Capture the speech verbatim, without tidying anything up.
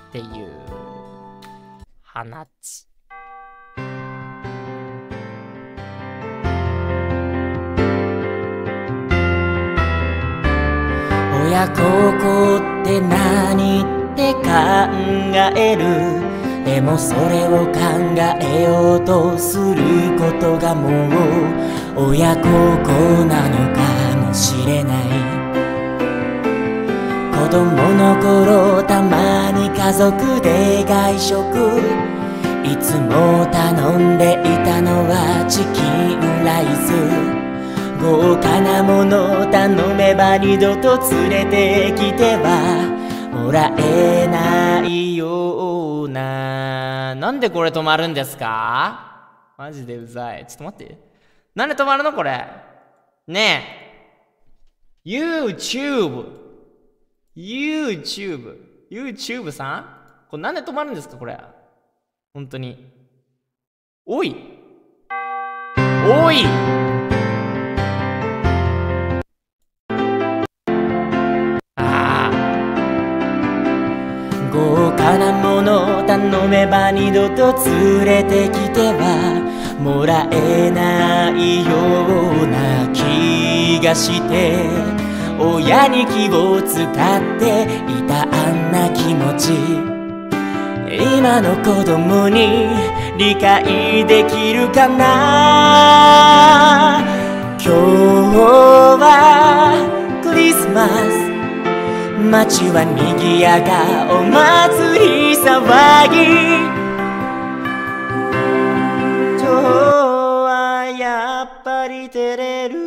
っていう話。親孝行って何って考える。でもそれを考えようとすることがもう親孝行なのかもしれない。子供の頃たまに家族で外食、いつも頼んでいたのはチキンライス。豪華なものを頼めば二度と連れてきてはもらえないような。なんでこれ止まるんですか？マジでうざい。ちょっと待って、なんで止まるのこれ。ねえ YouTube YouTube YouTube さん、これなんで止まるんですかこれ。本当においおい豪華なものを頼めば二度と連れてきてはもらえないような気がして、親に気を使っていたあんな気持ち、今の子供に理解できるかな。今日はクリスマス、街は賑やか、お祭り騒ぎ。今日はやっぱり照れる。